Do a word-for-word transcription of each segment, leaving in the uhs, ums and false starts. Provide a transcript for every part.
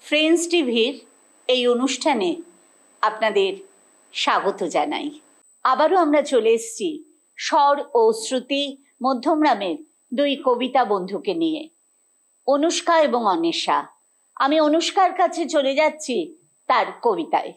Friends টিভির এই অনুষ্ঠানে আপনাদের স্বাগত জানাই। আবারও আমরা চলে এসেছি স্বর ও শ্রুতি মধ্যমগ্রামের দুই কবিতা বন্ধুকে নিয়ে, অনুষ্কা এবং অন্বেষা। আমি অনুষ্কার কাছে চলে যাচ্ছি তার কবিতায়।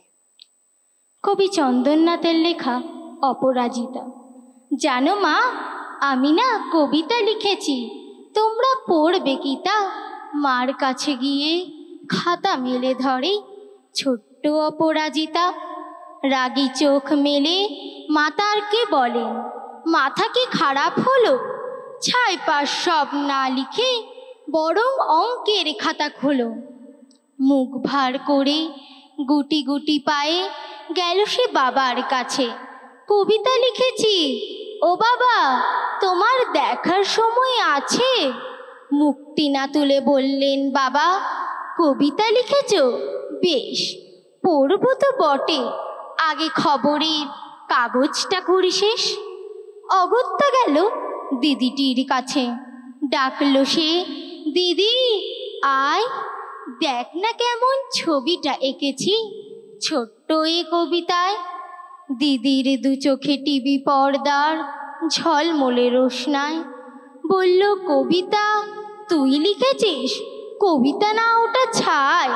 কবি চন্দননাথের লেখা অপরাজিতা। জানো মা, আমি না কবিতা লিখেছি, তোমরা পড়বে কি তা? মার কাছে গিয়ে খাতা মেলে ধরে ছোট্ট অপরাজিতা। রাগী চোখ মেলে মাতারকে বলেন, মাথা কি খারাপ হলো? ছাই পাশ সব না লিখে বরং অঙ্কের খাতা খোলো। মুখ ভার করে গুটি গুটি পায়ে গেল সে বাবার কাছে। কবিতা লিখেছি ও বাবা, তোমার দেখার সময় আছে? মুখটি না তুলে বললেন বাবা, কবিতা লিখেছ? বেশ, পড়ব তো বটে, আগে খবরের কাগজটা করি শেষ। অগত্যা গেল দিদিটির কাছে, ডাকলো সে, দিদি আয়, দেখ না কেমন ছবিটা এঁকেছি ছোট্ট এ কবিতায়। দিদির দু চোখে টিভি পর্দার ঝলমলে রোশনায় বলল, কবিতা তুই লিখেছিস? কবিতা না ওটা ছাই।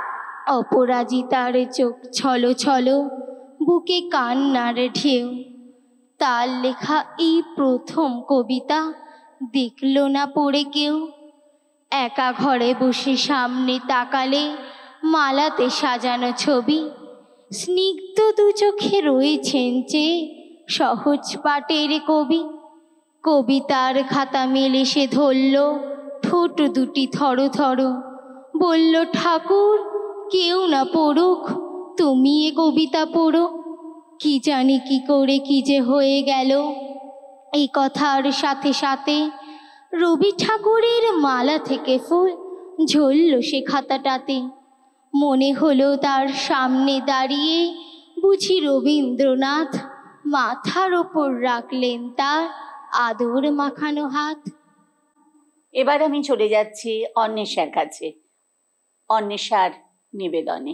অপরাজিতার চোখ ছলো ছলো, বুকে কান্নার ঢেউ। তার লেখা এই প্রথম কবিতা দেখল না পড়ে কেউ। একা ঘরে বসে সামনে তাকালে মালাতে সাজানো ছবি, স্নিগ্ধ দু চোখে রয়েছেন চেয়ে সহজ পাটের কবি। কবিতার খাতা মেলে সে ধরল, ঠোঁট দুটি থরো থরো, বলল, ঠাকুর কেউ না পড়ুক, তুমি এ কবিতা পড়ো। কি জানি কি করে কি যে হয়ে গেল, এই কথার সাথে সাথে রবি ঠাকুরের মালা থেকে ফুল ঝরল সে খাতাটাতে। মনে হলো তার সামনে দাঁড়িয়ে বুঝি রবীন্দ্রনাথ, মাথার ওপর রাখলেন তার আদর মাখানো হাত। এবার আমি চলে যাচ্ছি অন্বেষার কাছে, অন্বেষার নিবেদনে।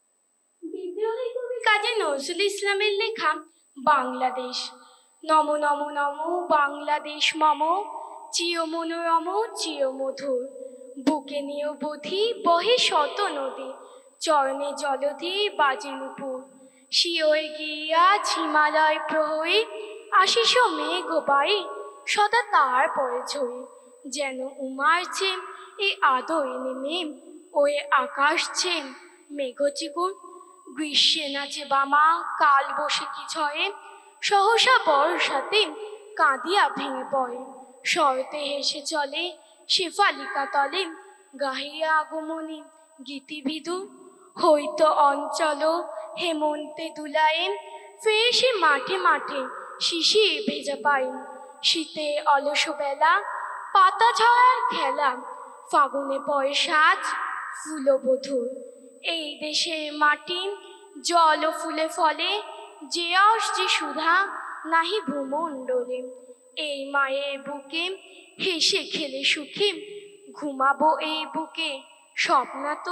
বিদ্রোহী কবি কাজী নজরুল ইসলামের লেখা বাংলাদেশ। নমো নমো নমো বাংলাদেশ মম, চিয় মনোরম চিয় মধুর। বুকে নিয়ে বোধি বহে শত নদী, চরণে জলধি বাজে নুপুর। শিওয় গিয়া হিমালয় প্রহরী, আশিস মেঘ বাই সদা তার পরে ঝরে। যেন উমার চেন এ আদয় নেমে, ওয়ে আকাশ চেন মেঘচিকুর। গ্রীষ্মে নাচে বামা কাল বসে কি ঝয়ে, সহসা বর্ষাতে কাঁদিয়া ভেঙে পড়ে। শরতে হেসে চলে শেফালিকা তলে, গাহিয়া আগমনী গীতিবিধু। হইত অঞ্চল হেমন্তে দুলায়ে, ফের সে মাঠে মাঠে শিশির ভেজা পায়। শীতে অলস বেলা পাতা ঝরার খেলা, ফাগুনে পয় সাজ ফুলবধূর। এই দেশের মাটি জল ও ফুলে ফলে, যে আস যে সুধা নাহি ভূমণ্ডলে। এই মায়ের বুকে হেসে খেলে সুখে, ঘুমাবো এই বুকে স্বপ্না তো।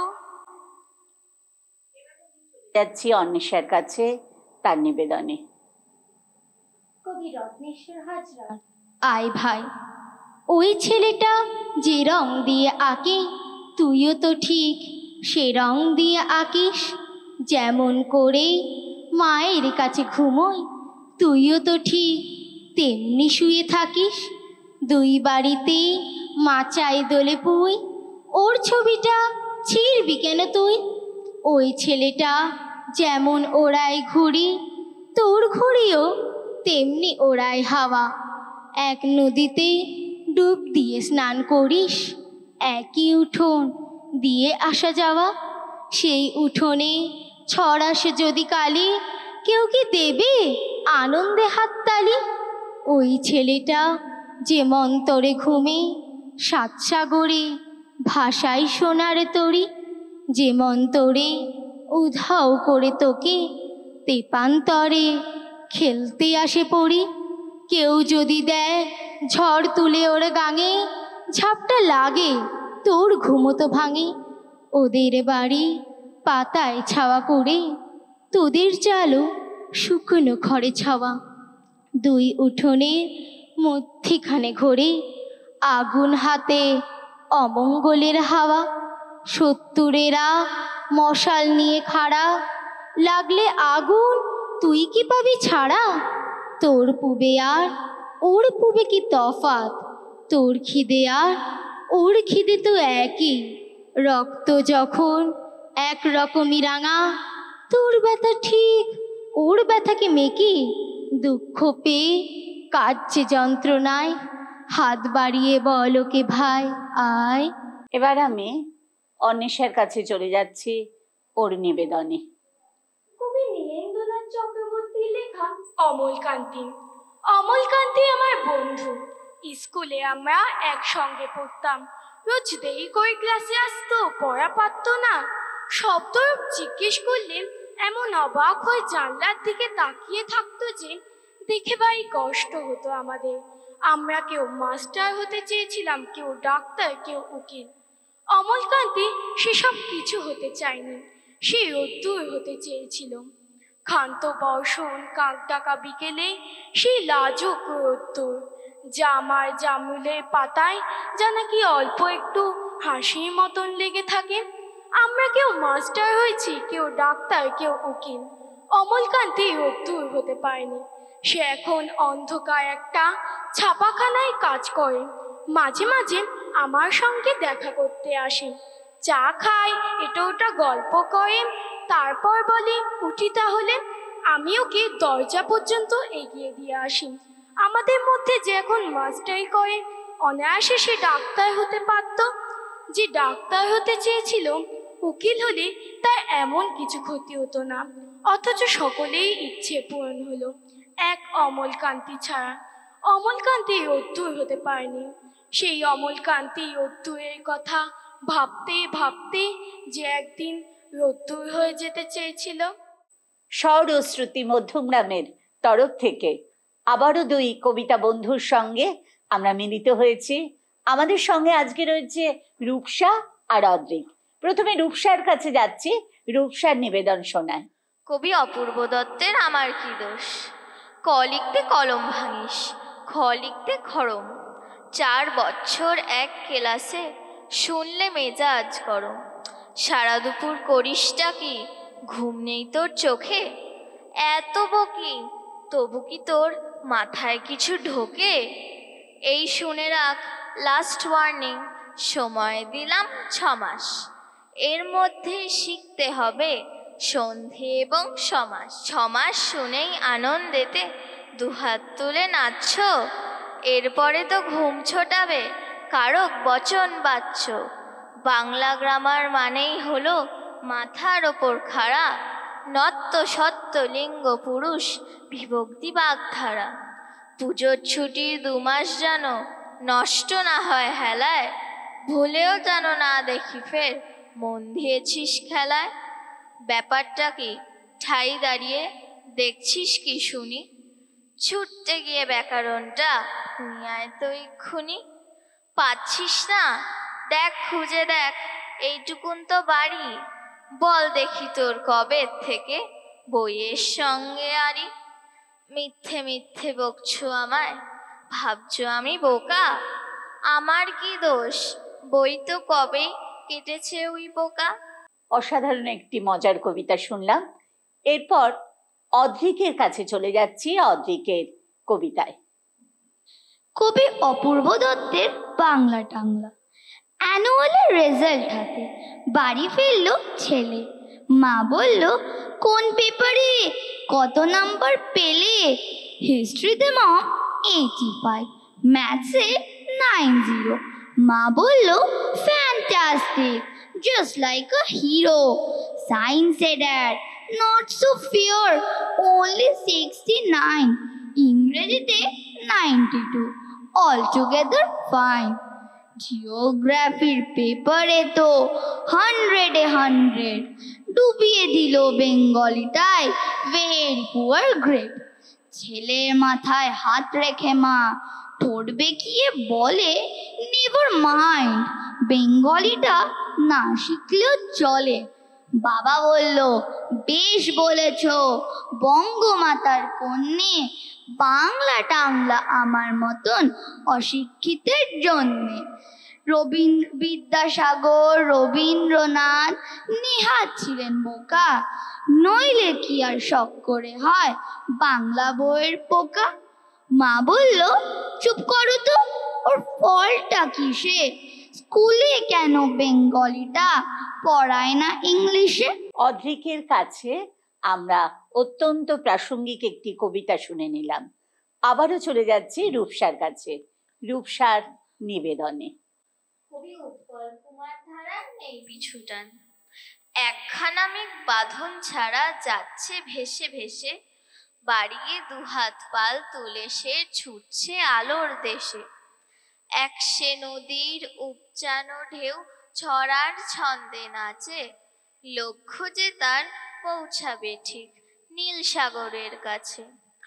যাচ্ছি অন্বেষার কাছে তার নিবেদনে। কবি রত্নেশ্বর হাজরা। আয় ভাই, ওই ছেলেটা যে রং দিয়ে আঁকে, তুইও তো ঠিক সে রং দিয়ে আঁকিস। যেমন করে মায়ের কাছে ঘুমোয়, তুইও তো ঠিক তেমনি শুয়ে থাকিস। দুই বাড়িতে মাচায় দোলে পুই, ওর ছবিটা ছিঁড়বি কেন তুই? ওই ছেলেটা যেমন ওড়ায় ঘুড়ি, তোর ঘুড়িও তেমনি ওড়ায় হাওয়া। এক নদীতে ডুব দিয়ে স্নান করিস, একই উঠোন দিয়ে আসা যাওয়া। সেই উঠোনে ছড়াস যদি কালি, কেউ কি দেবে আনন্দে হাততালি? ওই ছেলেটা যে মন্তরে ঘুমে, সাত সাগরে ভাষায় সোনার তরি। যে মন্তরে উধাও করে তোকে তেপান্তরে খেলতে আসে পড়ি। কেউ যদি দেয় ঝড় তুলে ওর গাঙে, ঝাপটা লাগে তোর ঘুমতো ভাঙে। ওদের বাড়ি পাতায় ছাওয়া করে, তোদের চালু শুকনো খড়ে ছাওয়া। দুই উঠোনে মধ্যিখানে ঘোরে আগুন হাতে অমঙ্গলের হাওয়া। শত্রুরেরা মশাল নিয়ে খাড়া, লাগলে আগুন তুই কি পাবি ছাড়া। তোর পুবে আর ওর পুবে কি তফাত, তোর খিদে আর ওর খিদে তো একই। রক্ত যখন এক রকমই রাঙা, তোর ব্যথা ঠিক ওর ব্যথাকে মেকি। দুঃখ পেয়ে কাটছে যন্ত্রণায়, হাত বাড়িয়ে বলকে ভাই আয়। এবার আমি অন্বেষার কাছে চলে যাচ্ছি ওর নিবেদনে। কবি নীলেন্দ্রনাথ চক্রবর্তীর লেখা অমলকান্তি। অমলকান্তি আমার বন্ধু। স্কুলে আমরা একসঙ্গে পড়তাম। রোজ দেরি করে ক্লাসে আসতো, পড়া পারতো না। সবতরফ জিজ্ঞেস করলে এমন অবাক হয়ে জানলার দিকে তাকিয়ে থাকতো যে দেখে ভাই কষ্ট হতো আমাদের। আমরা কেউ মাস্টার হতে চেয়েছিলাম, কেউ ডাক্তার, কেউ উকিল। অমলকান্তি সেসব কিছু হতে চায়নি, সে রোদ্দুর হতে চেয়েছিল। ক্ষান্ত বর্ষণ, কাক ডাকা বিকেলে সেই লাজুক রোদ্দুর, জামার জামুলের পাতায় যা নাকি অল্প একটু হাসির মতন লেগে থাকে। আমরা কেউ মাস্টার হয়েছি, কেউ ডাক্তার, কেউ উকিল। অমলকান্তি রোদ্দুর হতে পারেনি। সে এখন অন্ধকার একটা ছাপাখানায় কাজ করে। মাঝে মাঝে আমার সঙ্গে দেখা করতে আসে, চা খায়, এটা ওটা গল্প করে, তারপর বলে উঠি তাহলে। আমি ওকে দরজা পর্যন্ত এগিয়ে দিয়ে আসি। আমাদের মধ্যে যে এখন মাস্টারি করে, অনায়াসে সে ডাক্তার হতে পারত। যে ডাক্তার হতে চেয়েছিল, উকিল হলে তার এমন কিছু ক্ষতি হতো না। অথচ সকলেই ইচ্ছে পূরণ হলো, এক অমলকান্তি ছাড়া। অমলকান্তি রোদ্দুর হতে পারেনি। সেই অমলকান্তি রোদ্দুরের কথা ভাবতে ভাবতে যে একদিন রোদ্দুর হয়ে যেতে চেয়েছিল। স্বর ও শ্রুতি মধ্যমগ্রামের তরফ থেকে আবারও দুই কবিতা বন্ধুর সঙ্গে আমরা মিলিত হয়েছি। আমাদের সঙ্গে আজকে রয়েছে রূপসা আর অদ্রিক। প্রথমে রূপসার কাছে যাচ্ছি, রূপসার নিবেদন শোনায়। কবি অপূর্ব দত্তের আমার কি দোষ। ক লিখতে কলম ভাঙিস, খ লিখতে খরম। চার বছর এক ক্লাসে শুনলে মেজাজ গরম। সারা দুপুর করিসটা কি, ঘুম নেই তোর চোখে। এত বকি তবু কি তোর মাথায় কিছু ঢোকে। এই শুনে রাখ লাস্ট ওয়ার্নিং, সময় দিলাম ছ মাস। এর মধ্যে শিখতে হবে সন্ধি এবং সমাস। ছমাস শুনেই আনন্দেতে দুহাত তুলে নাচছ। এরপরে তো ঘুম ছোটাবে কারক বচন বাচ্চ। বাংলা গ্রামার মানেই হলো মাথার ওপর খাড়া। নত্য সত্য লিঙ্গ পুরুষ বিভক্তি বাগধারা। পুজোর ছুটির দুমাস যেন নষ্ট না হয় হেলায়। ভুলেও যেন না দেখি ফের মন দিয়েছিস খেলায়। ব্যাপারটা কি ঠাই দাঁড়িয়ে দেখছিস কি শুনি। ছুটতে গিয়ে ব্যাকরণটা নিয়ে আয় তো এক্ষুনি। পাচ্ছিস না, দেখ খুঁজে দেখ, এইটুকুন তো বাড়ি। বল দেখি তোর কবে থেকে বইয়ের সঙ্গে আরি। মিথ্যে মিথ্যে বকছো আমায়, ভাবছো আমি বোকা। আমার কি দোষ, বই তো কবে কেটেছে ওই পোকা। অসাধারণ একটি মজার কবিতা শুনলাম। এরপর অদ্রিকের কাছে চলে যাচ্ছি, অদ্রিকের কবিতায়। কবি অপূর্ব দত্তের বাংলা টাংলা। অ্যানুয়ালের রেজাল্ট হাতে বাড়ি ফিরল ছেলে। মা বলল, কোন পেপারে কত নাম্বার পেলে? হিস্ট্রিতে মা এইটি ফাইভ, ম্যাথসে নাইন জিরো। মা বলল, fantastic, just like a hero. Science said that, not so fair, only sixty-nine. ইংরেজিতে নাইনটি টু, altogether fine. জিওগ্রাফির পেপারে তো হান্ড্রেডে হান্ড্রেড, ডুবিয়ে দিল বেঙ্গলিটায় ভেরি পুয়ার গ্রেড। ছেলের মাথায় হাত রেখে মা পড়বে গিয়ে বলে নেভার মাইন্ড, বেঙ্গলিটা না শিখলেও চলে। বাবা বলল বেশ বলেছ, বঙ্গমাতার কন্যে, বাংলা টাংলা আমার মতন অশিক্ষিতের জন্যে। রবীন্দ্র বিদ্যাসাগর, রবীন্দ্রনাথ নেহাত ছিলেন বোকা, নইলে কি আর শখ করে হয় বাংলা বইয়ের পোকা। মা বলল চুপ করো তো, ওর ফলটা কিসে, স্কুলে কেন বেঙ্গলিটা পড়ায় না ইংলিশে। অদ্রিকের কাছে আমরা অত্যন্ত প্রাসঙ্গিক একটি কবিতা শুনে নিলাম। আবারও চলে যাচ্ছি রূপসার কাছে, রূপসার নিবেদনে। কবি উৎপল কুমার ধারার নেই পিছুটান, একখানা মেঘ বাঁধন ছাড়া যাচ্ছে ভেসে ভেসে, বাড়িয়ে দুহাত পাল তুলে সে ছুটছে আলোর দেশে। এক সে নদীর উপচানো ঢেউ ছড়ার ছন্দে নাচে, লক্ষ্য যে তার পৌঁছাবে ঠিক নীল সাগরের কাছে।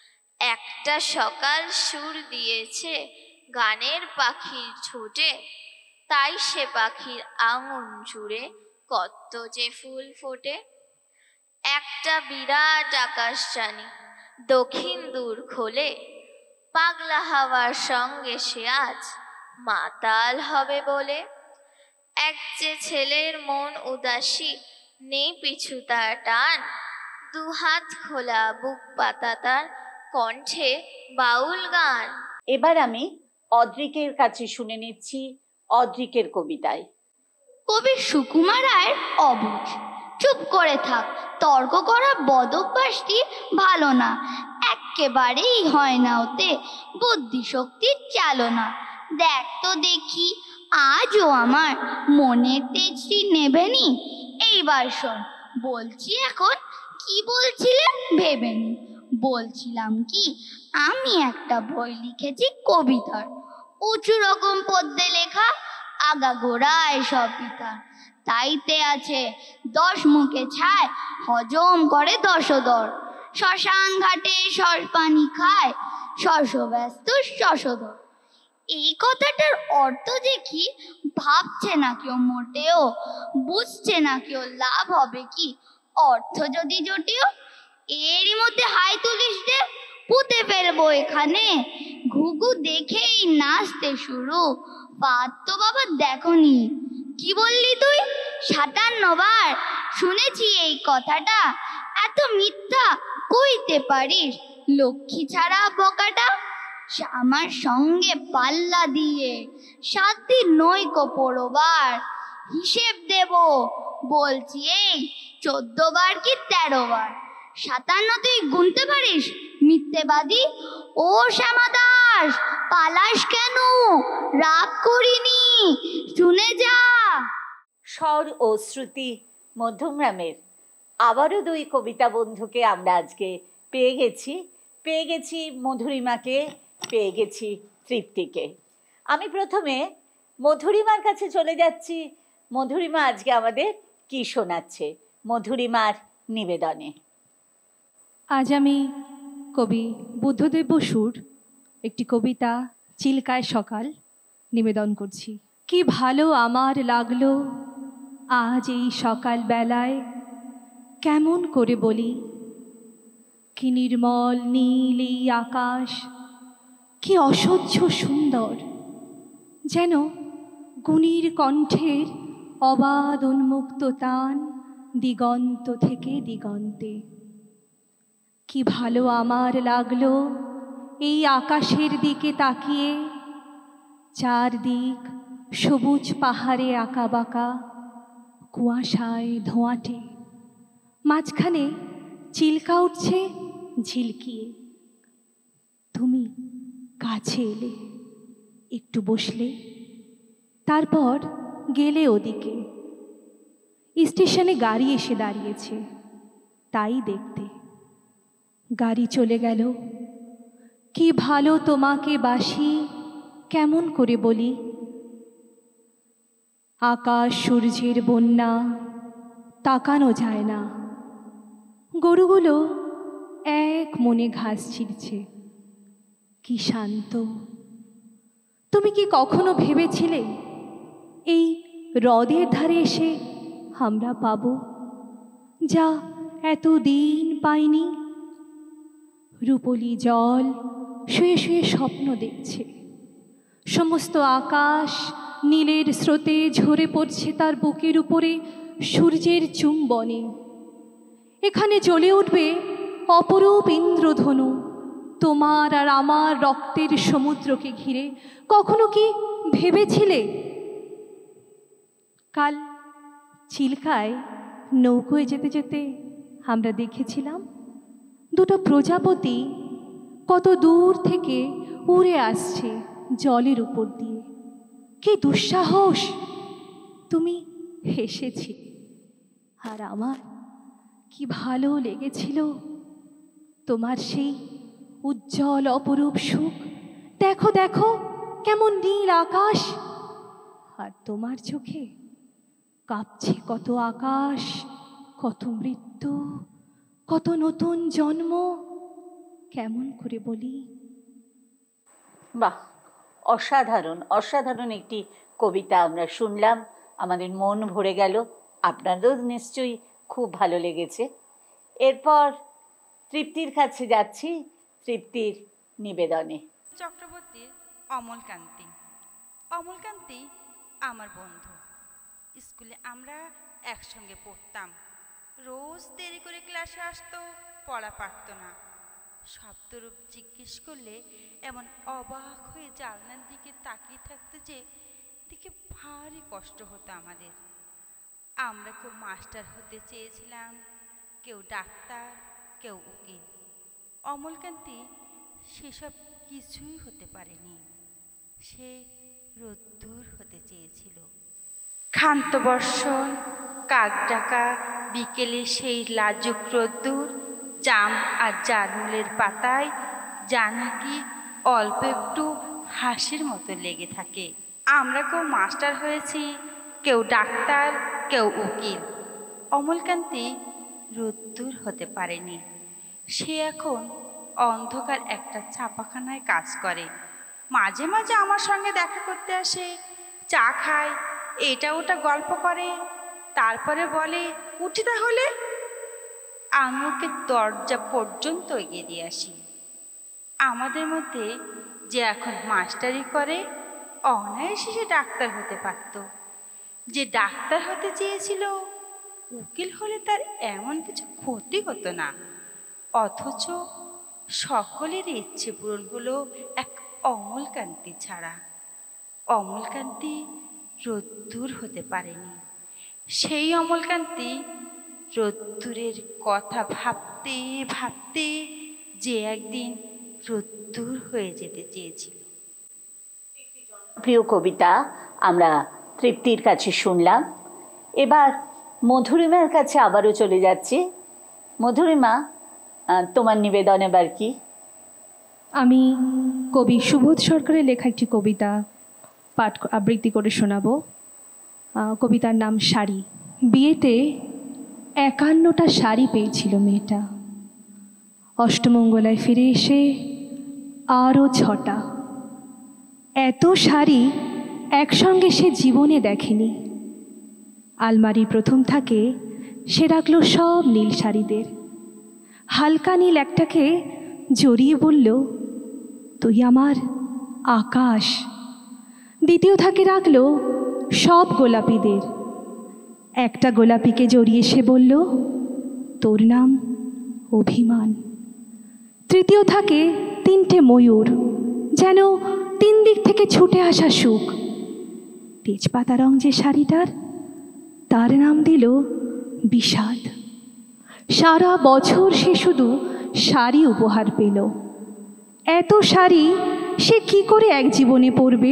একটা সকাল সুর দিয়েছে গানের পাখির ঠোঁটে, তাই সে পাখির আঙুন জুড়ে কত যে ফুল ফোটে। একটা বিরাট আকাশযানী দক্ষিণ দূর খোলে, পাগলা হাওয়ার সঙ্গে সে আজ মাতাল হবে বলে। এক যে ছেলের মন উদাসী, নেই পিছু তার টান, দুহাত খোলা বুক পাতা তার কণ্ঠে বাউল গান। এবার আমি অদ্রিকের কাছে শুনে নিচ্ছি অদ্রিকের কবিতায়। কবি সুকুমার রায়ের অবুঝ। চুপ করে থাক, তর্ক করা বদভ্যাসটি ভালো না, একেবারেই হয় না ওতে বুদ্ধি শক্তির চালনা। দেখ তো দেখি আজও আমার মনের তেজটি নেবেনি। এইবার শোন, বলছি এখন কি বলছিলাম ভেবেনি। বলছিলাম কি, আমি একটা বই লিখেছি কবিতার, উঁচু রকম পদ্যে লেখা, আগাগোড়ায় সব পিতা। তাইতে আছে দশ মুখে ছায়, হজম করে দশদর, শ্মশান ঘাটে শশ পানি খায়, শশ ব্যস্ত শশধর। এই কথাটার অর্থ যে কি ভাবছে না কেউ মোটেও, বুঝছে না কেউ লাভ হবে কি অর্থ যদি জোটেও। এরই মধ্যে হাই তুলিস দে, পুঁতে ফেলবো এখানে, ঘুঘু দেখেই নাচতে শুরু, পাত তো বাবা দেখনি। কি বললি তুই? সাতান্ন বার শুনেছি এই কথাটা, এত মিথ্যা কইতে পারিস লক্ষ্মী ছাড়া বকাটা। আমার সঙ্গে পাল্লা দিয়ে সাত দিন নৈকো পড়োবার, হিসেব দেব বলছি এই চোদ্দ বার কি তেরো বার। সাতান্ন তুই গুনতে পারিস মিথ্যেবাদী? ও শ্যামা দাস, পালাস কেন? রাগ করিনি, শুনে যা। স্বর ও শ্রুতি মধ্যমগ্রামের আবারও দুই কবিতা বন্ধুকে আমরা আজকে পেয়ে গেছি। পেয়ে গেছি মধুরিমাকে, পেয়ে গেছি তৃপ্তিকে। আমি প্রথমে মধুরিমার কাছে চলে যাচ্ছি। মধুরিমা আজকে আমাদের কি শোনাচ্ছে মধুরিমার নিবেদনে? আজ আমি কবি বুদ্ধদেব বসুর একটি কবিতা চিল্কায় সকাল নিবেদন করছি। কি ভালো আমার লাগলো আজ এই সকাল বেলায়, কেমন করে বলি, কি নির্মল নীল এই আকাশ, কি অসহ্য সুন্দর, যেন গুণীর কণ্ঠের অবাধ উন্মুক্ত তান দিগন্ত থেকে দিগন্তে। কি ভালো আমার লাগলো এই আকাশের দিকে তাকিয়ে, চারদিক সবুজ পাহাড়ে আঁকা বাঁকা, কুয়াশায় ধোঁয়াটে, মাঝখানে চিল্কা উঠছে ঝিলকিয়ে। তুমি কাছে এলে, একটু বসলে, তারপর গেলে ওদিকে। স্টেশনে গাড়ি এসে দাঁড়িয়েছে, তাই দেখতে। গাড়ি চলে গেল। কি ভালো তোমাকে বাসি, কেমন করে বলি। আকাশ সূর্যের বন্যা, তাকানো যায় না। গরুগুলো এক মনে ঘাস ছিঁড়ছে। কি শান্ত, তুমি কি কখনো ভেবেছিলে এই হ্রদের ধারে এসে আমরা পাব যা এতদিন পাইনি? রূপলি জল শুয়ে শুয়ে স্বপ্ন দেখছে, সমস্ত আকাশ নীলের স্রোতে ঝরে পড়ছে তার বুকের উপরে সূর্যের চুম্বনে। এখানে জ্বলে উঠবে অপরূপ ইন্দ্রধনু তোমার আর আমার রক্তের সমুদ্রকে ঘিরে। কখনো কি ভেবেছিলে? কাল চিল্কায় নৌকোয় যেতে যেতে আমরা দেখেছিলাম দুটো প্রজাপতি কত দূর থেকে উড়ে আসছে জলের উপর দিয়ে। কি দুঃসাহস! তুমি হেসেছি, আর আমার কি ভালো লেগেছিল তোমার সেই উজ্জ্বল অপরূপ সুখ। দেখো দেখো কেমন নীল আকাশ, আর তোমার চোখে কাঁপছে কত আকাশ, কত মৃত্যু, কত নতুন জন্ম। কেমন করে বলি? বাহ, অসাধারণ অসাধারণ একটি কবিতা আমরা শুনলাম, আমাদের মন ভরে গেল। আপনাদেরও নিশ্চয়ই খুব ভালো লেগেছে। এরপর তৃপ্তির কাছে যাচ্ছি, তৃপ্তির নিবেদনে। চক্রবর্তীর অমলকান্তি। অমলকান্তি আমার বন্ধু। স্কুলে আমরা একসঙ্গে পড়তাম। রোজ দেরি করে ক্লাসে আসতো, পড়া পারত না। শব্দরূপ জিজ্ঞেস করলে এমন অবাক হয়ে জানলার দিকে তাকিয়ে থাকতো যে দিকে ভারী কষ্ট হতো আমাদের। আমরা কেউ মাস্টার হতে চেয়েছিলাম, কেউ ডাক্তার, কেউ উকিল। অমলকান্তি সেসব কিছুই হতে পারেনি। সে রোদ্দুর হতে চেয়েছিল। ক্ষান্ত বর্ষণ, কাক ডাকা বিকেলে সেই লাজুক রোদ্দুর জাম আর জারমুলের পাতায় যা নাকি অল্প একটু হাসির মতো লেগে থাকে। আমরা কেউ মাস্টার হয়েছি, কেউ ডাক্তার, কেউ উকিল। অমলকান্তি রোদ্দুর হতে পারেনি। সে এখন অন্ধকার একটা ছাপাখানায় কাজ করে। মাঝে মাঝে আমার সঙ্গে দেখা করতে আসে, চা খায়, এটা ওটা গল্প করে, তারপরে বলে উঠি তাহলে। আমি ওকে দরজা পর্যন্ত এগিয়ে দিয়ে আসি। আমাদের মধ্যে যে এখন মাস্টারি করে, অনায়াসে সে ডাক্তার হতে পারত। যে ডাক্তার হতে চেয়েছিল, উকিল হলে তার এমন কিছু ক্ষতি হতো না। অথচ সকলের ইচ্ছে পূরণ হলো এক অমলকান্তি ছাড়া। অমলকান্তি রোদ্দুর হতে পারেনি। সেই অমলকান্তি রোদ্দুরের কথা ভাবতে ভাবতে যে একদিন রোদ্দুর হয়ে যেতে চেয়েছিল। প্রিয় কবিতা আমরা তৃপ্তির কাছে শুনলাম। এবার মধুরিমার কাছে আবারও চলে যাচ্ছি। মধুরিমা, তোমার নিবেদন এবার কি? আমি কবি সুবোধ সরকারের লেখা একটি কবিতা পাঠ আবৃত্তি করে শোনাবো। কবিতার নাম শাড়ি। বিয়েতে একান্নটা শাড়ি পেয়েছিল মেয়েটা, অষ্টমঙ্গলায় ফিরে এসে আরও ছটা। এত শাড়ি একসঙ্গে সে জীবনে দেখেনি। আলমারির প্রথম থাকে সে রাখল সব নীল শাড়িদের। হালকা নীল একটাকে জড়িয়ে বলল, তুই আমার আকাশ। দ্বিতীয় থাকে রাখল সব গোলাপিদের। একটা গোলাপিকে জড়িয়ে সে বলল, তোর নাম অভিমান। তৃতীয় থাকে তিনটে ময়ূর, যেন তিন দিক থেকে ছুটে আসা সুখ। তেজপাতা রং যে শাড়িটার, তার নাম দিল বিষাদ। সারা বছর সে শুধু শাড়ি উপহার পেল। এত শাড়ি সে কি করে এক জীবনে পরবে?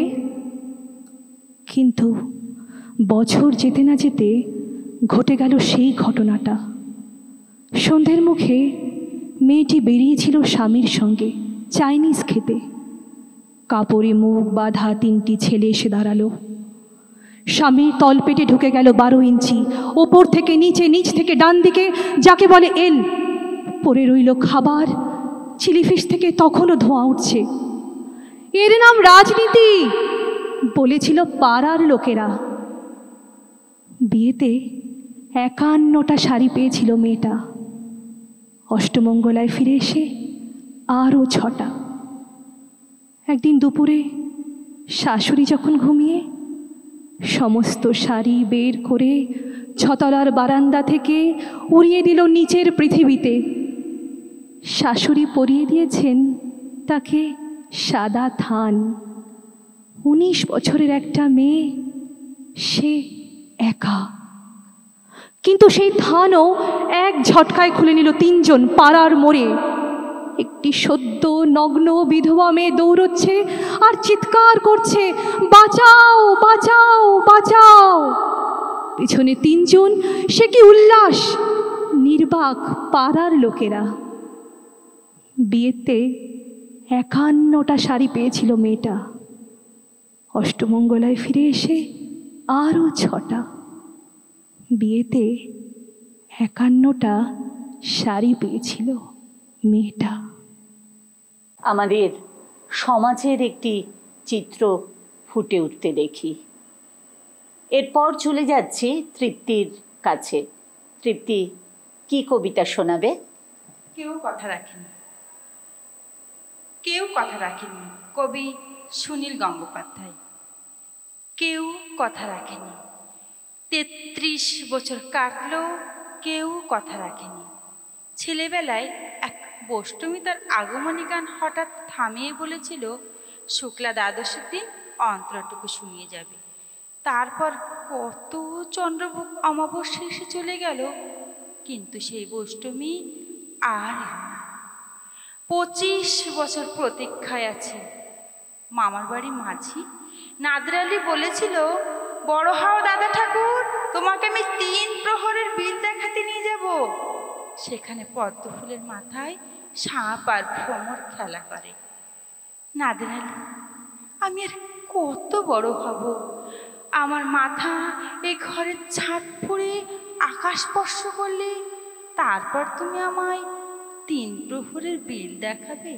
কিন্তু বছর যেতে না যেতে ঘটে গেল সেই ঘটনাটা। সন্ধ্যের মুখে মেয়েটি বেরিয়েছিল স্বামীর সঙ্গে চাইনিজ খেতে। কাপড়ে মুখ বাঁধা তিনটি ছেলে এসে দাঁড়ালো। স্বামীর তলপেটে ঢুকে গেল বারো ইঞ্চি, ওপর থেকে নিচে, নিচ থেকে ডান দিকে যাকে বলে এল। পড়ে রইল খাবার। চিলি ফিশ থেকে তখনও ধোঁয়া উঠছে। এর নাম রাজনীতি বলেছিল পাড়ার লোকেরা। বিয়েতে একান্নটা শাড়ি পেয়েছিল মেয়েটা। অষ্টমঙ্গলায় ফিরে এসে আরও ছটা। একদিন দুপুরে শাশুড়ি যখন ঘুমিয়ে সমস্ত শাড়ি বের করে ছতলার বারান্দা থেকে উড়িয়ে দিল নিচের পৃথিবীতে। শাশুড়ি পরিয়ে দিয়েছেন তাকে সাদা থান। উনিশ বছরের একটা মেয়ে, সে একা। কিন্তু সেই থানও এক ঝটকায় খুলে নিল তিনজন পাড়ার মোড়ে। একটি সদ্য নগ্ন বিধবা মেয়ে দৌড়চ্ছে আর চিৎকার করছে, বাঁচাও বাঁচাও বাঁচাও। পিছনে তিনজন, সে কি উল্লাস! নির্বাক পাড়ার লোকেরা। বিয়েতে একান্নটা শাড়ি পেয়েছিল মেয়েটা। অষ্টমঙ্গলায় ফিরে এসে আরও ছটা। বিয়েতে একান্নটা শাড়ি পেয়েছিল মেয়েটা। আমাদের সমাজের একটি চিত্র ফুটে উঠতে দেখি। এরপর চলে যাচ্ছি তৃপ্তির কাছে। তৃপ্তি, কি কবিতা শোনাবে? কেউ কথা রাখেনি, কেউ কথা রাখেনি। কবি সুনীল গঙ্গোপাধ্যায়। কেউ কথা রাখেনি। তেত্রিশ বছর কাটলো, কেউ কথা রাখেনি। ছেলেবেলায় এক বষ্টমী তার আগমনী গান হঠাৎ থামিয়ে বলেছিল, শুক্লা দ্বাদশীর দিন অন্তরাটুকু শুনিয়ে যাবে। তারপর কত চন্দ্রভোগ অমাবস্যা এসে চলে গেল, কিন্তু সেই বষ্টমী আর এলো না। পঁচিশ বছর প্রতীক্ষায় আছে। মামার বাড়ি মাঝি নাদের আলী বলেছিল, বড় হও দাদা ঠাকুর, তোমাকে আমি তিন প্রহরের বিল দেখাতে নিয়ে যাব। সেখানে পদ্ম ফুলের মাথায় সাপ আর ভ্রমর খেলা করে। নাদের আলী, আমি আর কত বড় হব? আমার মাথা এই ঘরের ছাদ ফুঁড়ে আকাশ স্পর্শ করলে তারপর তুমি আমায় তিন প্রহরের বিল দেখাবে?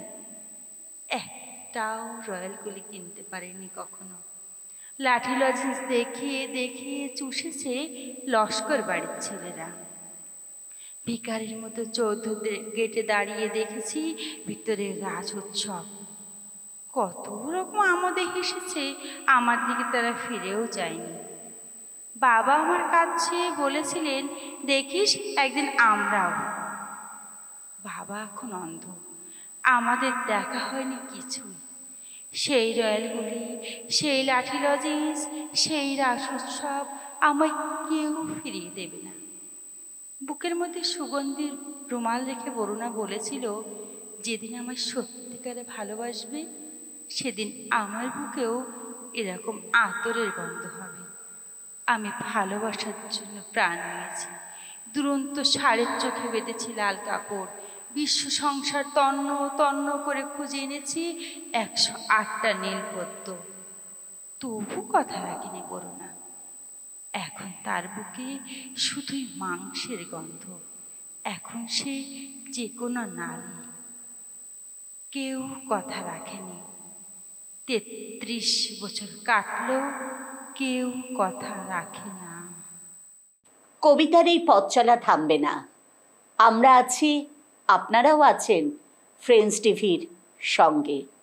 একটাও রয়্যাল কুলি কিনতে পারেনি কখনো। লাঠি লজেন্স দেখিয়ে দেখিয়ে চুষেছে লস্কর বাড়ির ছেলেরা। ভিকারির মতো চৌধুরী গেটে দাঁড়িয়ে দেখেছি ভিতরে রাজ উৎসব। কত রকম আমোদে হেসেছে, আমার দিকে তারা ফিরেও যায়নি। বাবা আমার কাছে বলেছিলেন, দেখিস একদিন আমরাও। বাবা এখন অন্ধ, আমাদের দেখা হয়নি কিছুই। সেই রয়্যালগুলি, সেই লাঠি লজেন্স, সেই রাস উৎসব আমায় কেউ ফিরিয়ে দেবে না। বুকের মধ্যে সুগন্ধির রুমাল রেখে বরুণা বলেছিল, যেদিন আমায় সত্যিকারে ভালোবাসবে সেদিন আমার বুকেও এরকম আতরের গন্ধ হবে। আমি ভালোবাসার জন্য প্রাণ নিয়েছি। দুরন্ত ষাঁড়ের চোখে বেঁধেছি লাল কাপড়। বিশ্ব সংসার তন্ন তন্ন করে খুঁজে এনেছি একশো আটটা নীলপদ্ম। তবু কথা রাখিনি বরুণা। এখন তার বুকে শুধুই মাংসের গন্ধ। এখন সে যে কোনো নারী। কেউ কথা রাখেনি। তেত্রিশ বছর কাটলেও কেউ কথা রাখে না। কবিতার এই পথ চলা থামবে না। আমরা আছি, আপনারাও আছেন ফ্রেন্ডস টিভির সঙ্গে।